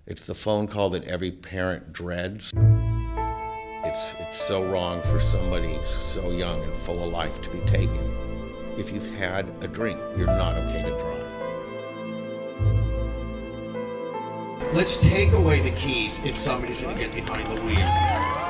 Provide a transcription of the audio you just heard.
It's the phone call that every parent dreads. It's so wrong for somebody so young and full of life to be taken. If you've had a drink, you're not okay to drive. Let's take away the keys if somebody's going to get behind the wheel.